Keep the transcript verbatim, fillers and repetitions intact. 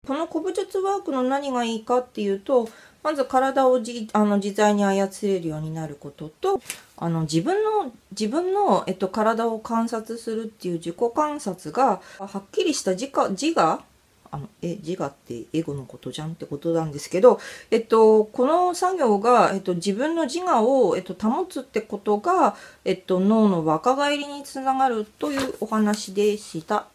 この古武術ワークの何がいいかっていうと、まず体をじあの自在に操れるようになることと、あの自分の自分の、えっと、体を観察するっていう自己観察がはっきりした自我自我あのえ自我ってエゴのことじゃんってことなんですけど、えっと、この作業が、えっと、自分の自我を、えっと、保つってことが、えっと、脳の若返りにつながるというお話でした。